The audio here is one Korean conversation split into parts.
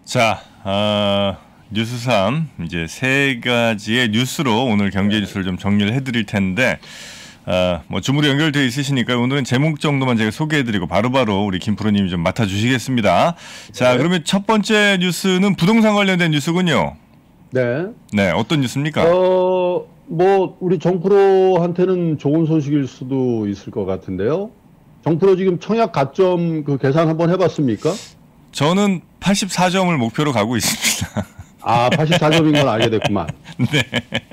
자, 뉴스3 이제 세 가지의 뉴스로 오늘 경제 뉴스를 좀 정리를 해드릴 텐데, 뭐 줌으로 연결되어 있으시니까 오늘은 제목 정도만 제가 소개해드리고 바로바로 우리 김프로님이 좀 맡아주시겠습니다. 자, 그러면 첫 번째 뉴스는 부동산 관련된 뉴스군요. 네. 네, 어떤 뉴스입니까? 뭐 우리 정프로한테는 좋은 소식일 수도 있을 것 같은데요. 정프로 지금 청약 가점 그 계산 한번 해봤습니까? 저는 84점을 목표로 가고 있습니다. 아, 84점인 건 알게 됐구만. 네.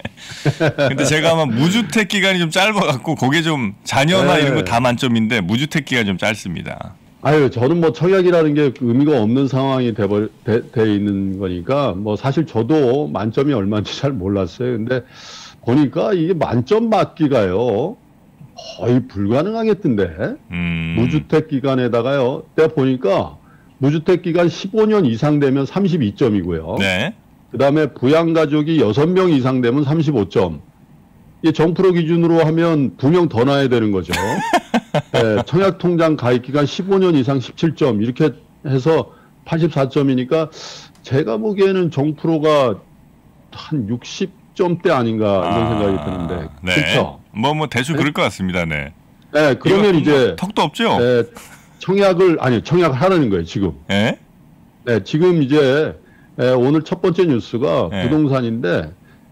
근데 제가 아마 무주택 기간이 좀 짧아갖고 그게 좀 자녀나 네. 이런 거 다 만점인데 무주택 기간이 좀 짧습니다. 아유, 저는 뭐 청약이라는 게 의미가 없는 상황이 돼 있는 거니까 뭐 사실 저도 만점이 얼마인지 잘 몰랐어요. 근데 보니까 이게 만점 맞기가요 거의 불가능하겠던데. 무주택 기간에다가요. 내가 보니까 무주택 기간 15년 이상 되면 32점이고요. 네. 그다음에 부양가족이 6명 이상 되면 35점. 이게 정프로 기준으로 하면 2명 더 나야 되는 거죠. 네, 청약통장 가입 기간 15년 이상 17점 이렇게 해서 84점이니까 제가 보기에는 정프로가 한 60점대 아닌가 이런 생각이 드는데. 네. 그렇죠? 뭐 대충 네? 그럴 것 같습니다. 네. 네, 그러면 이제 턱도 없죠? 네, 청약을 하라는 거예요, 지금. 네? 네, 지금 이제 오늘 첫 번째 뉴스가 네. 부동산인데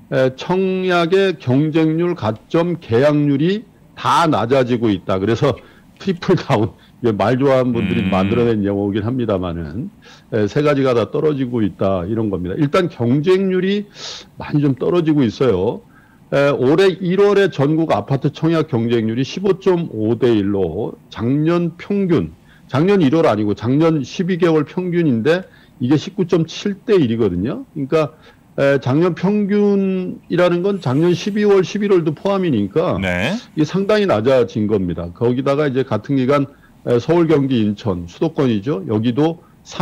청약의 경쟁률, 가점, 계약률이 다 낮아지고 있다. 그래서 트리플 다운, 말 좋아하는 분들이 만들어낸 영어이긴 합니다만은 세 가지가 다 떨어지고 있다 이런 겁니다. 일단 경쟁률이 많이 좀 떨어지고 있어요. 올해 1월에 전국 아파트 청약 경쟁률이 15.5대 1로 작년 1월 아니고 작년 12개월 평균인데 이게 19.7대 1이거든요. 그러니까 작년 평균이라는 건 작년 12월, 11월도 포함이니까 네. 이게 상당히 낮아진 겁니다. 거기다가 이제 같은 기간 서울, 경기, 인천, 수도권이죠. 여기도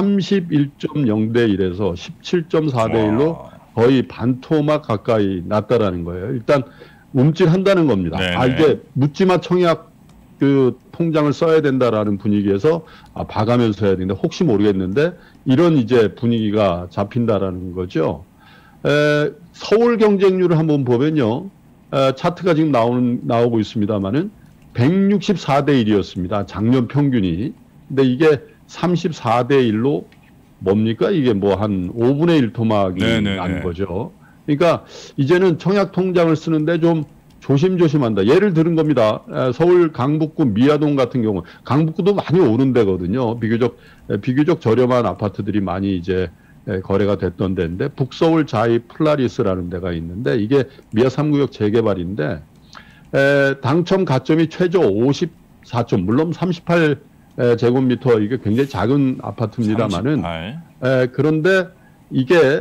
31.0대 1에서 17.4대 1로 거의 반토막 가까이 났다라는 거예요. 일단 움찔한다는 겁니다. 네네. 아, 이게 묻지마 청약 그 통장을 써야 된다라는 분위기에서 봐가면서 해야 되는데 혹시 모르겠는데 이런 이제 분위기가 잡힌다라는 거죠. 서울 경쟁률을 한번 보면요. 차트가 지금 나오고 있습니다만은 164대 1이었습니다. 작년 평균이. 근데 이게 34대 1로 뭡니까? 이게 뭐 한 5분의 1 토막이 난 거죠. 그러니까 이제는 청약 통장을 쓰는데 좀 조심조심한다. 예를 들은 겁니다. 서울 강북구 미아동 같은 경우, 강북구도 많이 오른 데거든요. 비교적 저렴한 아파트들이 많이 이제 거래가 됐던 데인데, 북서울 자이 플라리스라는 데가 있는데, 이게 미아 3구역 재개발인데, 당첨 가점이 최저 54점, 물론 38 제곱미터 이게 굉장히 작은 아파트입니다만은, 그런데 이게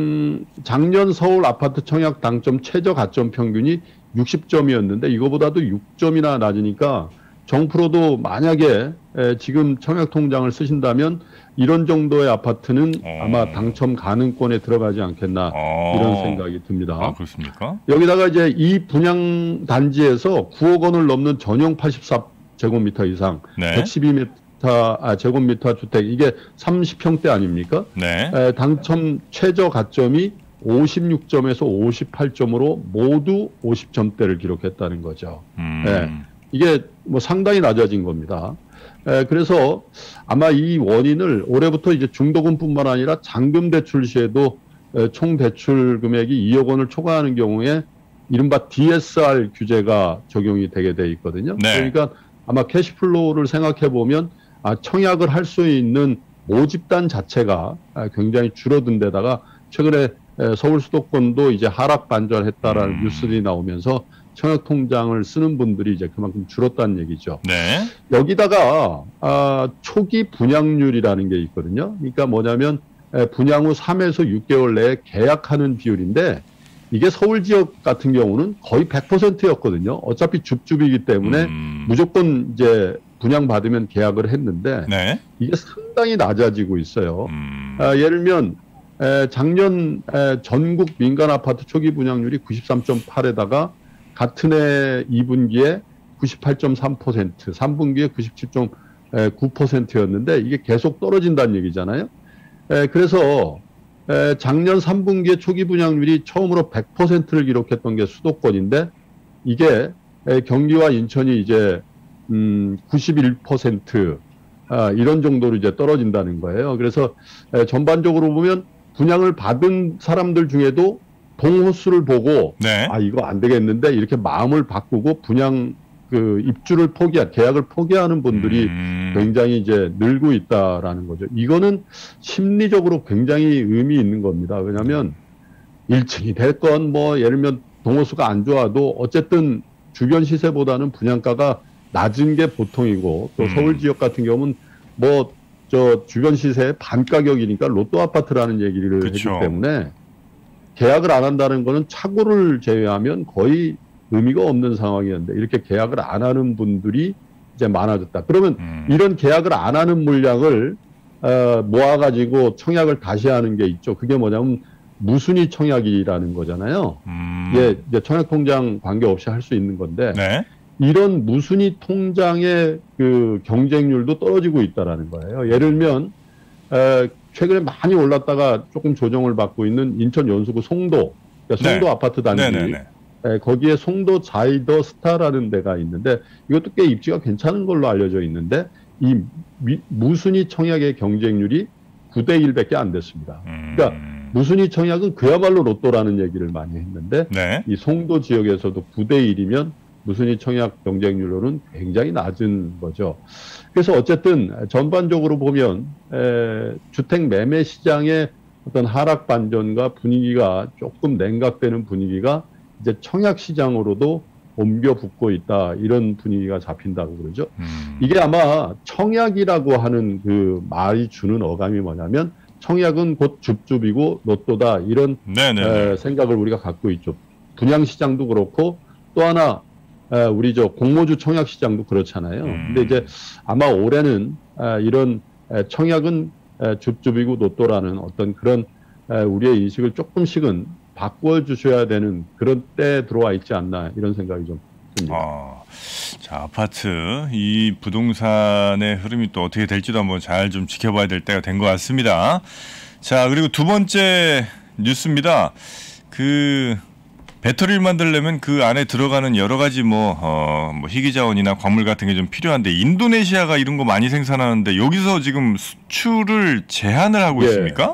작년 서울 아파트 청약 당점 최저 가점 평균이 60점이었는데 이거보다도 6점이나 낮으니까 정프로도 만약에 지금 청약 통장을 쓰신다면 이런 정도의 아파트는 아마 당첨 가능권에 들어가지 않겠나 이런 생각이 듭니다. 아, 그렇습니까? 여기다가 이제 이 분양 단지에서 9억 원을 넘는 전용 84제곱미터 이상, 네. 112m 제곱미터 주택, 이게 30평대 아닙니까? 네. 당첨 최저 가점이 56점에서 58점으로 모두 50점대를 기록했다는 거죠. 네. 이게 뭐 상당히 낮아진 겁니다. 그래서 아마 이 원인을 올해부터 이제 중도금뿐만 아니라 잔금 대출 시에도 총 대출 금액이 2억 원을 초과하는 경우에 이른바 DSR 규제가 적용이 되게 돼 있거든요. 네. 그러니까 아마 캐시플로우를 생각해 보면 청약을 할 수 있는 모집단 자체가 굉장히 줄어든 데다가 최근에 서울 수도권도 이제 하락 반전했다라는 뉴스들이 나오면서 청약 통장을 쓰는 분들이 이제 그만큼 줄었다는 얘기죠. 네. 여기다가 초기 분양률이라는 게 있거든요. 그러니까 뭐냐면 분양 후 3에서 6개월 내에 계약하는 비율인데 이게 서울 지역 같은 경우는 거의 100%였거든요. 어차피 줍줍이기 때문에 무조건 이제 분양받으면 계약을 했는데 네. 이게 상당히 낮아지고 있어요. 예를 들면 작년 전국 민간 아파트 초기 분양률이 93.8에다가 같은 해 2분기에 98.3%, 3분기에 97.9%였는데 이게 계속 떨어진다는 얘기잖아요. 그래서 작년 3분기에 초기 분양률이 처음으로 100%를 기록했던 게 수도권인데 이게 경기와 인천이 이제 91% 이런 정도로 이제 떨어진다는 거예요. 그래서 전반적으로 보면 분양을 받은 사람들 중에도 동호수를 보고 네. 아 이거 안 되겠는데 이렇게 마음을 바꾸고 분양 그 입주를 계약을 포기하는 분들이 굉장히 이제 늘고 있다라는 거죠. 이거는 심리적으로 굉장히 의미 있는 겁니다. 왜냐하면 1층이 됐건 뭐 예를 들면 동호수가 안 좋아도 어쨌든 주변 시세보다는 분양가가 낮은 게 보통이고 또 서울 지역 같은 경우는 뭐 저 주변 시세의 반 가격이니까 로또 아파트라는 얘기를 그쵸. 했기 때문에 계약을 안 한다는 거는 착오를 제외하면 거의 의미가 없는 상황이었는데 이렇게 계약을 안 하는 분들이 이제 많아졌다. 그러면 이런 계약을 안 하는 물량을 모아가지고 청약을 다시 하는 게 있죠. 그게 뭐냐면 무순위 청약이라는 거잖아요. 이제 청약통장 관계없이 할 수 있는 건데 네. 이런 무순위 통장의 그 경쟁률도 떨어지고 있다라는 거예요. 예를 들면 최근에 많이 올랐다가 조금 조정을 받고 있는 인천 연수구 송도, 그러니까 송도 네. 아파트 단지. 네네네. 거기에 송도 자이더 스타라는 데가 있는데 이것도 꽤 입지가 괜찮은 걸로 알려져 있는데 이 무순위 청약의 경쟁률이 9대 1밖에 안 됐습니다. 그러니까 무순위 청약은 그야말로 로또라는 얘기를 많이 했는데 네. 이 송도 지역에서도 9대 1이면 무순위 청약 경쟁률로는 굉장히 낮은 거죠. 그래서 어쨌든 전반적으로 보면 주택 매매 시장의 어떤 하락 반전과 분위기가 조금 냉각되는 분위기가 이제 청약 시장으로도 옮겨 붙고 있다. 이런 분위기가 잡힌다고 그러죠. 이게 아마 청약이라고 하는 그 말이 주는 어감이 뭐냐면 청약은 곧 줍줍이고 로또다. 이런 생각을 우리가 갖고 있죠. 분양 시장도 그렇고 또 하나 우리 저 공모주 청약 시장도 그렇잖아요. 근데 이제 아마 올해는 이런 청약은 줍줍이고 로또라는 어떤 그런 우리의 인식을 조금씩은 바꿔주셔야 되는 그런 때에 들어와 있지 않나 이런 생각이 좀 듭니다. 자, 아파트 이 부동산의 흐름이 또 어떻게 될지도 한번 잘 좀 지켜봐야 될 때가 된 것 같습니다. 자, 그리고 두 번째 뉴스입니다. 그 배터리를 만들려면 그 안에 들어가는 여러 가지 뭐 희귀자원이나 광물 같은 게 좀 필요한데 인도네시아가 이런 거 많이 생산하는데 여기서 지금 수출을 제한을 하고 있습니까?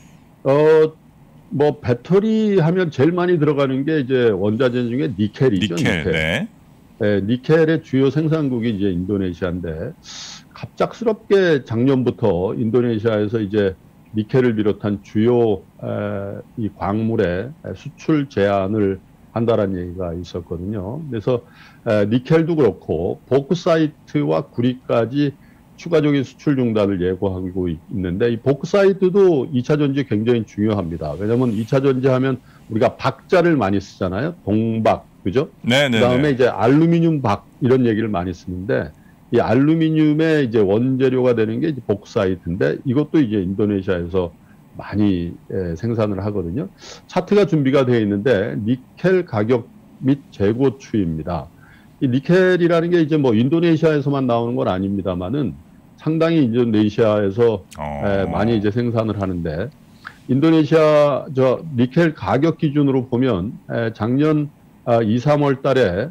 뭐 배터리 하면 제일 많이 들어가는 게 이제 원자재 중에 니켈이죠. 니켈. 네. 니켈의 주요 생산국이 이제 인도네시아인데 갑작스럽게 작년부터 인도네시아에서 이제 니켈을 비롯한 주요 이 광물의 수출 제한을 한다라는 얘기가 있었거든요. 그래서 니켈도 그렇고 보크사이트와 구리까지 추가적인 수출 중단을 예고하고 있는데 이 보크사이트도 2차 전지에 굉장히 중요합니다. 왜냐하면 2차 전지 하면 우리가 박자를 많이 쓰잖아요. 동박, 그죠? 네네. 그다음에 이제 알루미늄 박 이런 얘기를 많이 쓰는데 이 알루미늄의 이제 원재료가 되는 게 이제 보크사이트인데 이것도 이제 인도네시아에서 많이 생산을 하거든요. 차트가 준비가 되어 있는데 니켈 가격 및 재고 추이입니다. 이 니켈이라는 게 이제 뭐 인도네시아에서만 나오는 건 아닙니다만은 상당히 인도네시아에서 많이 이제 생산을 하는데 인도네시아 저 니켈 가격 기준으로 보면 작년 2, 3월 달에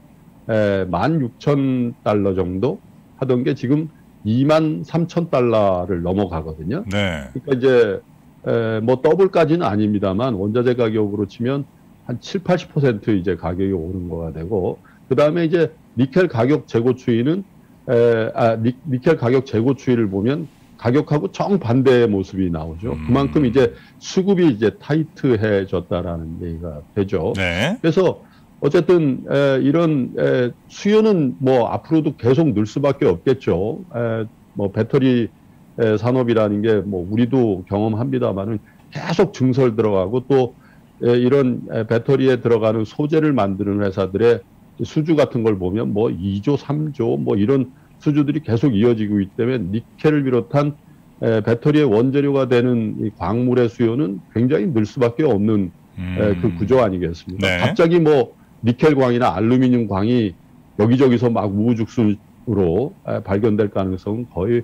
16,000달러 정도 하던 게 지금 23,000달러를 넘어가거든요. 네. 그러니까 이제 뭐 더블까지는 아닙니다만 원자재 가격으로 치면 한 7, 80% 이제 가격이 오른 거가 되고 그다음에 이제 니켈 가격 재고 추이는 니켈 가격 재고 추이를 보면 가격하고 정반대의 모습이 나오죠. 그만큼 이제 수급이 이제 타이트해졌다라는 얘기가 되죠. 네. 그래서 어쨌든 이런 수요는 뭐 앞으로도 계속 늘 수밖에 없겠죠. 뭐 배터리 산업이라는 게 뭐 우리도 경험합니다만은 계속 증설 들어가고 또 이런 배터리에 들어가는 소재를 만드는 회사들의 수주 같은 걸 보면 뭐 2조, 3조 뭐 이런 수주들이 계속 이어지고 있기 때문에 니켈을 비롯한 배터리의 원재료가 되는 이 광물의 수요는 굉장히 늘 수밖에 없는 그 구조 아니겠습니까? 네. 갑자기 뭐 니켈 광이나 알루미늄 광이 여기저기서 막 우후죽순으로 발견될 가능성은 거의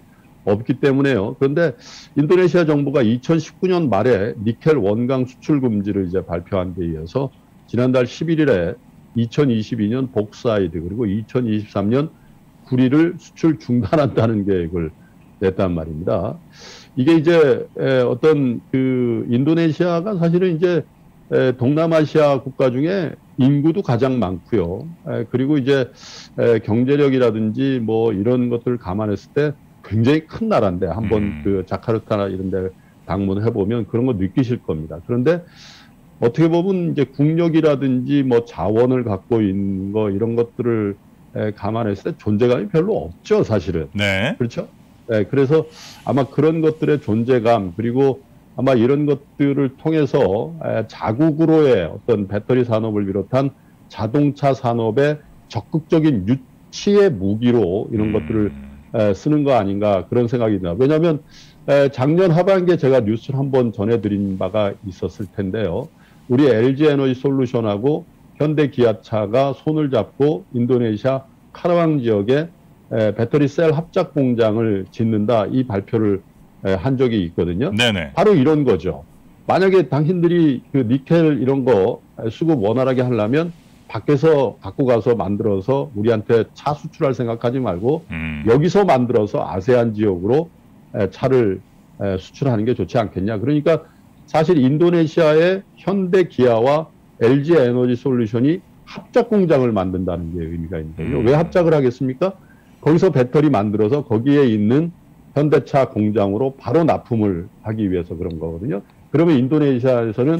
없기 때문에요. 그런데 인도네시아 정부가 2019년 말에 니켈 원강 수출 금지를 이제 발표한 데 이어서 지난달 11일에 2022년 복사이드 그리고 2023년 구리를 수출 중단한다는 계획을 냈단 말입니다. 이게 이제 어떤 그 인도네시아가 사실은 이제 동남아시아 국가 중에 인구도 가장 많고요. 그리고 이제 경제력이라든지 뭐 이런 것들을 감안했을 때 굉장히 큰 나라인데 한번 그 자카르타나 이런 데 방문해 보면 그런 거 느끼실 겁니다. 그런데 어떻게 보면 이제 국력이라든지 뭐 자원을 갖고 있는 거 이런 것들을 감안했을 때 존재감이 별로 없죠, 사실은. 네. 그렇죠? 네, 그래서 아마 그런 것들의 존재감 그리고 아마 이런 것들을 통해서 자국으로의 어떤 배터리 산업을 비롯한 자동차 산업의 적극적인 유치의 무기로 이런 것들을 쓰는 거 아닌가 그런 생각이 듭니다. 왜냐하면 작년 하반기에 제가 뉴스를 한번 전해드린 바가 있었을 텐데요. 우리 LG에너지솔루션하고 현대기아차가 손을 잡고 인도네시아 카라왕 지역에 배터리 셀 합작 공장을 짓는다 이 발표를 한 적이 있거든요. 네네. 바로 이런 거죠. 만약에 당신들이 그 니켈 이런 거 수급 원활하게 하려면 밖에서 갖고 가서 만들어서 우리한테 차 수출할 생각하지 말고 여기서 만들어서 아세안 지역으로 차를 수출하는 게 좋지 않겠냐. 그러니까 사실 인도네시아의 현대 기아와 LG 에너지 솔루션이 합작 공장을 만든다는 게 의미가 있는 거예요. 왜 합작을 하겠습니까? 거기서 배터리 만들어서 거기에 있는 현대차 공장으로 바로 납품을 하기 위해서 그런 거거든요. 그러면 인도네시아에서는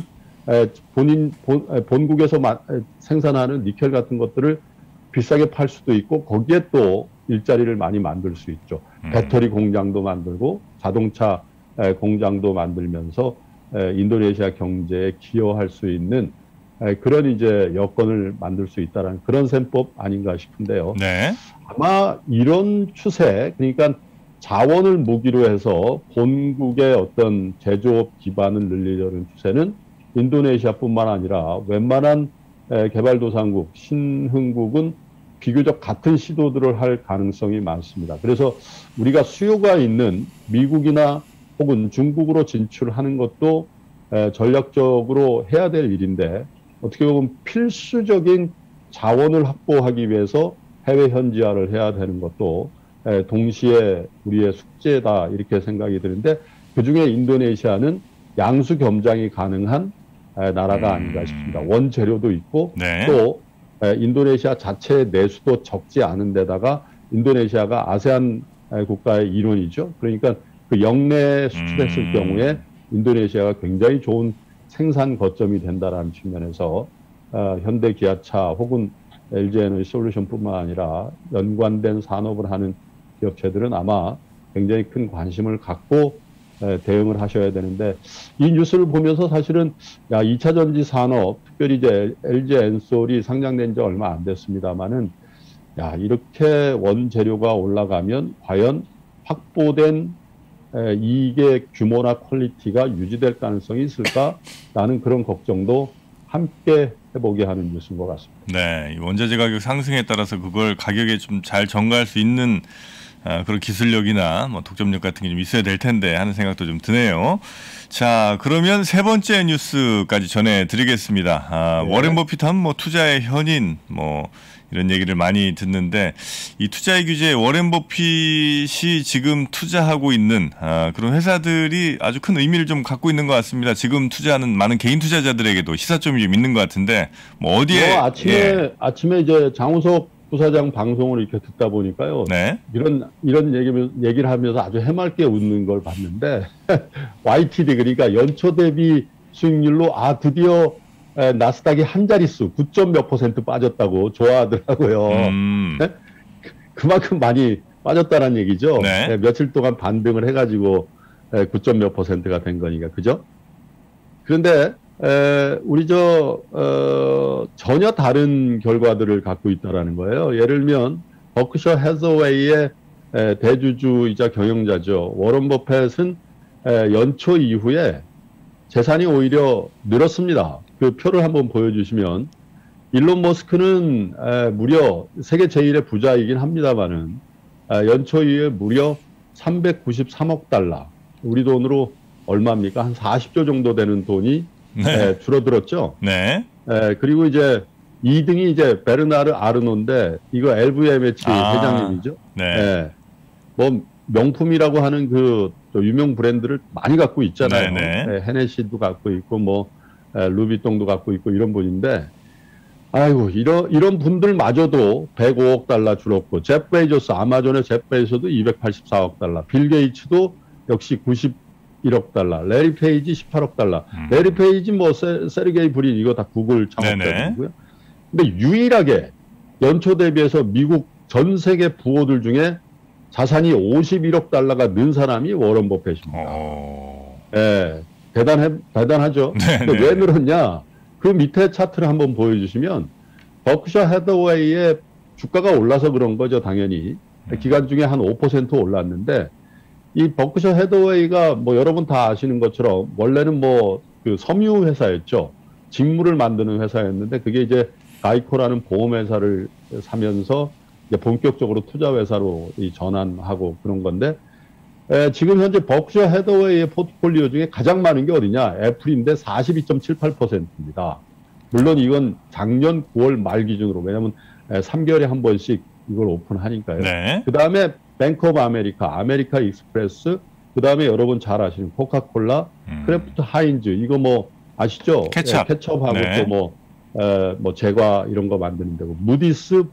본국에서 생산하는 니켈 같은 것들을 비싸게 팔 수도 있고 거기에 또 일자리를 많이 만들 수 있죠. 배터리 공장도 만들고 자동차 공장도 만들면서 인도네시아 경제에 기여할 수 있는 그런 이제 여건을 만들 수 있다는 그런 셈법 아닌가 싶은데요. 네. 아마 이런 추세, 그러니까 자원을 무기로 해서 본국의 어떤 제조업 기반을 늘리려는 추세는 인도네시아뿐만 아니라 웬만한 개발도상국, 신흥국은 비교적 같은 시도들을 할 가능성이 많습니다. 그래서 우리가 수요가 있는 미국이나 혹은 중국으로 진출하는 것도 전략적으로 해야 될 일인데 어떻게 보면 필수적인 자원을 확보하기 위해서 해외 현지화를 해야 되는 것도 동시에 우리의 숙제다 이렇게 생각이 드는데 그중에 인도네시아는 양수 겸장이 가능한 나라가 아닌가 싶습니다. 원재료도 있고 네. 또 인도네시아 자체의 내수도 적지 않은 데다가 인도네시아가 아세안 국가의 일원이죠. 그러니까 그 영내 수출했을 경우에 인도네시아가 굉장히 좋은 생산 거점이 된다는 측면에서 현대기아차 혹은 LG에너지솔루션뿐만 아니라 연관된 산업을 하는 기업체들은 아마 굉장히 큰 관심을 갖고 대응을 하셔야 되는데 이 뉴스를 보면서 사실은 2차 전지 산업 특별히 이제 LG 엔솔이 상장된 지 얼마 안 됐습니다만은 이렇게 원재료가 올라가면 과연 확보된 이익의 규모나 퀄리티가 유지될 가능성이 있을까라는 그런 걱정도 함께 해보게 하는 뉴스인 것 같습니다. 네, 원자재 가격 상승에 따라서 그걸 가격에 좀 잘 전가할 수 있는 그런 기술력이나 뭐 독점력 같은 게 좀 있어야 될 텐데 하는 생각도 좀 드네요. 자, 그러면 세 번째 뉴스까지 전해드리겠습니다. 네. 워렌 버핏 하면 뭐 투자의 현인 뭐 이런 얘기를 많이 듣는데 이 투자의 규제에 워렌 버핏이 지금 투자하고 있는 그런 회사들이 아주 큰 의미를 좀 갖고 있는 것 같습니다. 지금 투자하는 많은 개인 투자자들에게도 시사점이 좀 있는 것 같은데 뭐 어디에 아침에 이제 장우석 부사장 방송을 이렇게 듣다 보니까요. 네. 이런 얘기를 하면서 아주 해맑게 웃는 걸 봤는데 YTD 그러니까 연초 대비 수익률로 드디어 나스닥이 한 자릿수 9점 몇 % 빠졌다고 좋아하더라고요. 네? 그만큼 많이 빠졌다는 얘기죠. 네. 며칠 동안 반등을 해가지고 9점 몇 %가 된 거니까 그죠? 그런데 우리 전혀 다른 결과들을 갖고 있다라는 거예요. 예를 들면 버크셔 해서웨이의 대주주이자 경영자죠. 워런 버핏은 연초 이후에 재산이 오히려 늘었습니다. 그 표를 한번 보여주시면 일론 머스크는 무려 세계 제1의 부자이긴 합니다만은 연초 이후에 무려 393억 달러. 우리 돈으로 얼마입니까? 한 40조 정도 되는 돈이 네. 줄어들었죠. 네. 그리고 이제 2등이 이제 베르나르 아르노인데 이거 LVMH 회장님이죠. 네. 뭐 명품이라고 하는 그 유명 브랜드를 많이 갖고 있잖아요. 네네. 헤네시도 갖고 있고 뭐 루비통도 갖고 있고 이런 분인데 아이고 이런 분들마저도 105억 달러 줄었고 제프 베이조스 아마존의 제프 베이조스도 284억 달러, 빌 게이츠도 역시 91억 달러, 레리 페이지 18억 달러. 레리 페이지 뭐 세르게이 브린 이거 다 구글 창업자이고요. 근데 유일하게 연초 대비해서 미국 전 세계 부호들 중에 자산이 51억 달러가 는 사람이 워런 버핏입니다. 대단하죠. 근데 왜 늘었냐? 그 밑에 차트를 한번 보여주시면 버크셔 해더웨이의 주가가 올라서 그런 거죠, 당연히. 기간 중에 한 5% 올랐는데 이 버크셔 해더웨이가 뭐 여러분 다 아시는 것처럼 원래는 뭐 그 섬유 회사였죠. 직물을 만드는 회사였는데 그게 이제 가이코라는 보험회사를 사면서 이제 본격적으로 투자회사로 전환하고 그런 건데 지금 현재 버크셔 해더웨이의 포트폴리오 중에 가장 많은 게 어디냐? 애플인데 42.78%입니다. 물론 이건 작년 9월 말 기준으로 왜냐하면 3개월에 한 번씩 이걸 오픈하니까요. 네. 그 다음에 뱅크 오브 아메리카, 아메리카 익스프레스, 그 다음에 여러분 잘 아시는 코카콜라, 크래프트 하인즈 이거 뭐 아시죠? 케첩하고 네. 또 뭐 제과 이런 거 만드는 데고 무디스,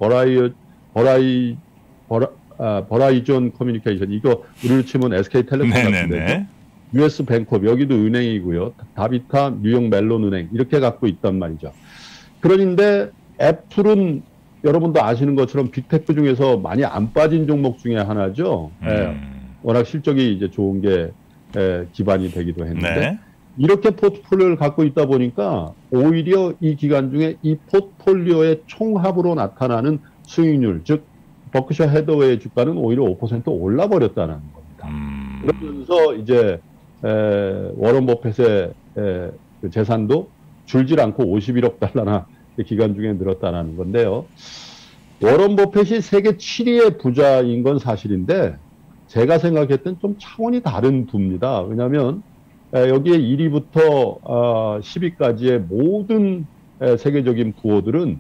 버라이존 커뮤니케이션 이거 우리로 치면 SK텔레콤 같은데 US 뱅크업 여기도 은행이고요. 다비타, 뉴욕 멜론 은행 이렇게 갖고 있단 말이죠. 그런데 애플은 여러분도 아시는 것처럼 빅테크 중에서 많이 안 빠진 종목 중에 하나죠. 워낙 실적이 이제 좋은 게 기반이 되기도 했는데 이렇게 포트폴리오를 갖고 있다 보니까 오히려 이 기간 중에 이 포트폴리오의 총합으로 나타나는 수익률, 즉 버크셔 해더웨이 주가는 오히려 5% 올라버렸다는 겁니다. 그러면서 이제 워런 버핏의 그 재산도 줄질 않고 51억 달러나 기간 중에 늘었다는 건데요. 워런 버핏이 세계 7위의 부자인 건 사실인데 제가 생각했던 좀 차원이 다른 부입니다. 왜냐하면 여기에 1위부터 10위까지의 모든 세계적인 부호들은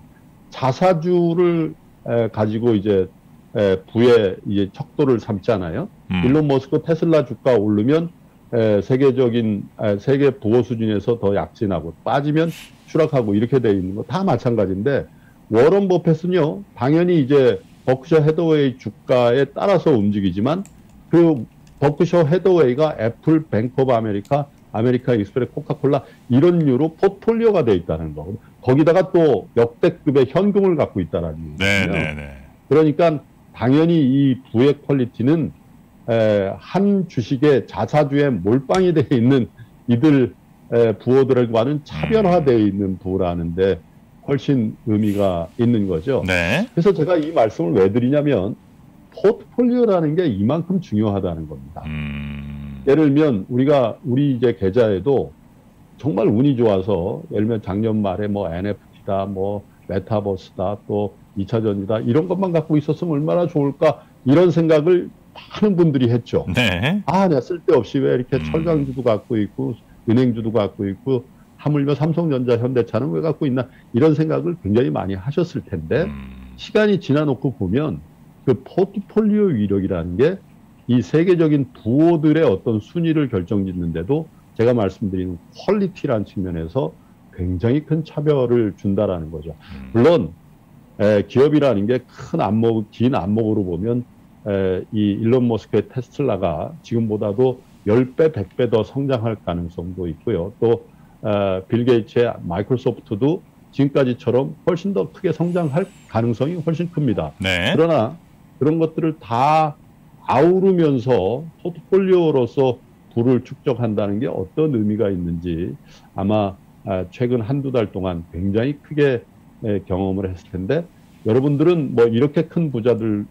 자사주를 가지고 이제 부의 이제 척도를 삼잖아요. 일론 머스크 테슬라 주가 오르면 세계적인 세계 부호 수준에서 더 약진하고 빠지면 추락하고 이렇게 돼 있는 거 다 마찬가지인데 워런 버핏은요 당연히 이제 버크셔 해더웨이 주가에 따라서 움직이지만 그 버크셔 해더웨이가 애플, 뱅크 오브 아메리카, 아메리카 익스프레스, 코카콜라 이런 류로 포트폴리오가 돼 있다는 거. 거기다가 또 역대급의 현금을 갖고 있다는 거예요. 그러니까 당연히 이 부의 퀄리티는 한 주식의 자사주에 몰빵이 되어 있는 이들 부호들과는 차별화되어 있는 부라는데 훨씬 의미가 있는 거죠. 그래서 제가 이 말씀을 왜 드리냐면 포트폴리오라는 게 이만큼 중요하다는 겁니다. 예를 들면 우리 이제 계좌에도 정말 운이 좋아서 예를 들면 작년 말에 뭐 NFT다, 뭐 메타버스다, 또 2차전이다 이런 것만 갖고 있었으면 얼마나 좋을까 이런 생각을 많은 분들이 했죠. 내가 쓸데없이 왜 이렇게 철강주도 갖고 있고 은행주도 갖고 있고 하물며 삼성전자, 현대차는 왜 갖고 있나 이런 생각을 굉장히 많이 하셨을 텐데 시간이 지나놓고 보면 그 포트폴리오 위력이라는 게 이 세계적인 부호들의 어떤 순위를 결정짓는데도 제가 말씀드리는 퀄리티라는 측면에서 굉장히 큰 차별을 준다라는 거죠. 물론 기업이라는 게 큰 안목, 긴 안목으로 보면 이 일론 머스크의 테슬라가 지금보다도 10배, 100배 더 성장할 가능성도 있고요. 또 빌 게이츠의 마이크로소프트도 지금까지처럼 훨씬 더 크게 성장할 가능성이 훨씬 큽니다. 그러나 그런 것들을 다 아우르면서 포트폴리오로서 부를 축적한다는 게 어떤 의미가 있는지 아마 최근 한두 달 동안 굉장히 크게 경험을 했을 텐데 여러분들은 뭐 이렇게 큰 부자는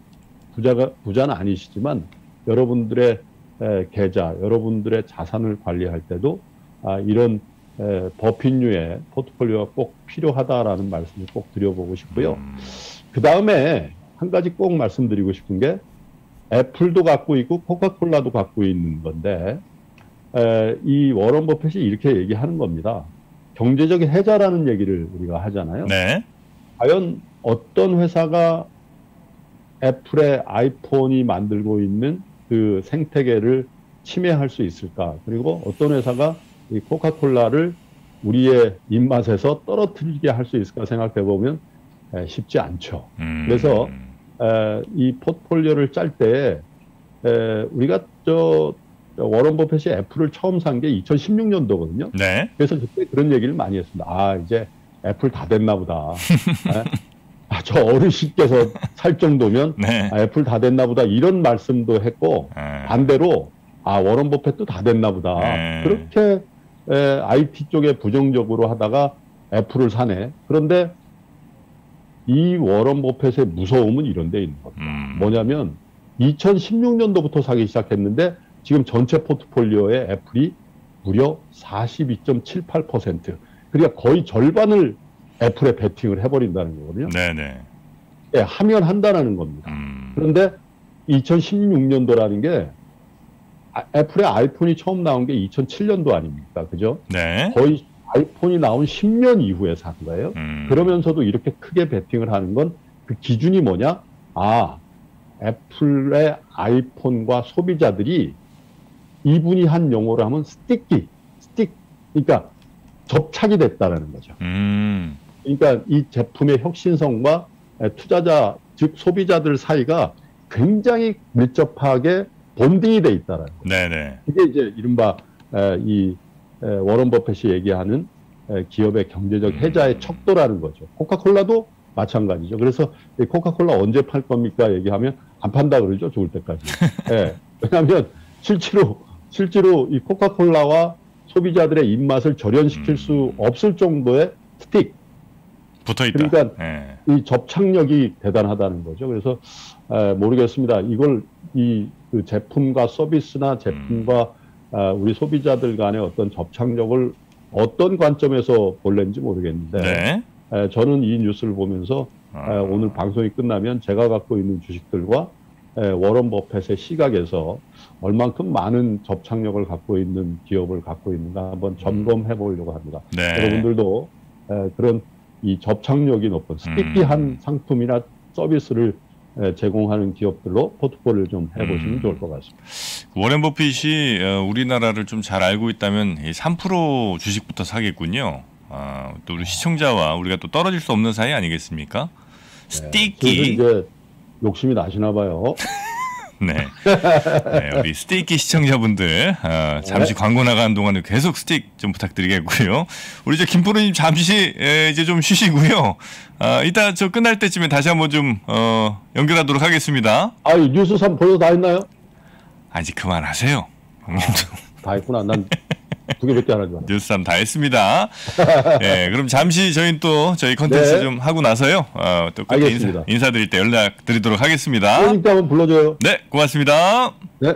아니시지만 여러분들의 계좌, 여러분들의 자산을 관리할 때도 이런 버핏류의 포트폴리오가 꼭 필요하다라는 말씀을 꼭 드려보고 싶고요. 그 다음에 한 가지 꼭 말씀드리고 싶은 게 애플도 갖고 있고 코카콜라도 갖고 있는 건데 이 워런 버핏이 이렇게 얘기하는 겁니다. 경제적 해자라는 얘기를 우리가 하잖아요. 네. 과연 어떤 회사가 애플의 아이폰이 만들고 있는 그 생태계를 침해할 수 있을까? 그리고 어떤 회사가 이 코카콜라를 우리의 입맛에서 떨어뜨리게 할 수 있을까 생각해 보면 쉽지 않죠. 그래서 이 포트폴리오를 짤 때 우리가 워런 버핏이 애플을 처음 산 게 2016년도거든요. 네. 그래서 그때 그런 얘기를 많이 했습니다. 아, 이제 애플 다 됐나 보다. 저 어르신께서 살 정도면 네. 애플 다 됐나 보다 이런 말씀도 했고 반대로 워런 버핏도 다 됐나 보다. 그렇게 IT 쪽에 부정적으로 하다가 애플을 사네. 그런데 이 워런 버핏의 무서움은 이런 데 있는 겁니다. 뭐냐면 2016년도부터 사기 시작했는데 지금 전체 포트폴리오에 애플이 무려 42.78%. 그러니까 거의 절반을 애플에 베팅을 해버린다는 거거든요. 네네. 예, 하면 한다는 겁니다. 그런데 2016년도라는 게 애플의 아이폰이 처음 나온 게 2007년도 아닙니까? 그죠? 네. 거의 아이폰이 나온 10년 이후에 산 거예요. 그러면서도 이렇게 크게 베팅을 하는 건 그 기준이 뭐냐? 애플의 아이폰과 소비자들이 이분이 한 용어로 하면 스틱, 그러니까 접착이 됐다는 거죠. 그러니까 이 제품의 혁신성과 투자자, 즉 소비자들 사이가 굉장히 밀접하게 본딩이 돼 있다는 거죠. 네네. 이게 이제 이른바 이 워런 버핏이 얘기하는 기업의 경제적 해자의 척도라는 거죠. 코카콜라도 마찬가지죠. 그래서 코카콜라 언제 팔 겁니까? 얘기하면 안 판다 그러죠. 죽을 때까지. 예. 왜냐하면 실제로 이 코카콜라와 소비자들의 입맛을 절연시킬 수 없을 정도의 스틱. 붙어있다. 그러니까 이 접착력이 대단하다는 거죠. 그래서 모르겠습니다. 이걸 그 제품과 서비스나 제품과 우리 소비자들 간의 어떤 접착력을 어떤 관점에서 볼는지 모르겠는데 네. 저는 이 뉴스를 보면서 오늘 방송이 끝나면 제가 갖고 있는 주식들과 워런 버핏의 시각에서 얼만큼 많은 접착력을 갖고 있는 기업을 갖고 있는가 한번 점검해 보려고 합니다. 네. 여러분들도 그런 이 접착력이 높은 스티키한 상품이나 서비스를 제공하는 기업들로 포트폴리오를 좀 해보시면 좋을 것 같습니다. 워렌 버핏이 우리나라를 좀 잘 알고 있다면 3% 주식부터 사겠군요. 또 우리 시청자와 우리가 또 떨어질 수 없는 사이 아니겠습니까? 스티키. 이제 욕심이 나시나 봐요. 네. 네, 우리 스테이키 시청자분들 잠시 광고 나가는 동안에 계속 스틱 좀 부탁드리겠고요. 우리 김프로님 잠시 이제 좀 쉬시고요. 이따 저 끝날 때쯤에 다시 한번 좀 연결하도록 하겠습니다. 뉴스 3 벌써 다 했나요? 아직 그만하세요. 형님도. 다 했구나. 난 2개밖에 안 하지 마. 뉴스 3 다 했습니다. 네, 그럼 잠시 저희는 또 저희 컨텐츠 좀 하고 나서요. 또 끝에 인사드릴 때 연락드리도록 하겠습니다. 그러니까 한번 불러줘요. 네, 고맙습니다. 네.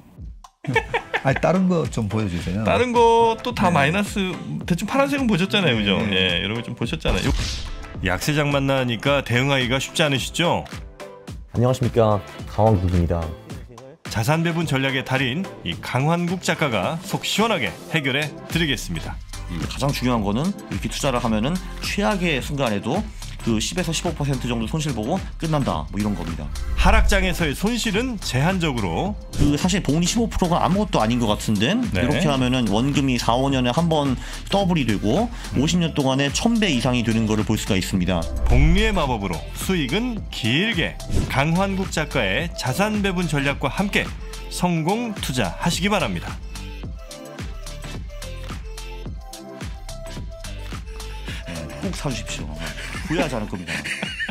다른 거 좀 보여주세요. 다른 것도 다 마이너스. 대충 파란색은 보셨잖아요, 그죠? 예, 이런 거 좀 보셨잖아요. 약세장 만나니까 대응하기가 쉽지 않으시죠? 안녕하십니까, 강환국입니다. 자산 배분 전략의 달인 이 강환국 작가가 속 시원하게 해결해 드리겠습니다. 가장 중요한 거는 이렇게 투자를 하면은 최악의 순간에도 그 10에서 15% 정도 손실 보고 끝난다, 뭐 이런 겁니다. 하락장에서의 손실은 제한적으로. 그 사실 복리 15%가 아무것도 아닌 것 같은데 이렇게 하면은 원금이 4, 5년에 한 번 더블이 되고 50년 동안에 1000배 이상이 되는 것을 볼 수가 있습니다. 복리의 마법으로 수익은 길게. 강환국 작가의 자산 배분 전략과 함께 성공 투자하시기 바랍니다. 꼭 사주십시오. 후회하지 않을 겁니다.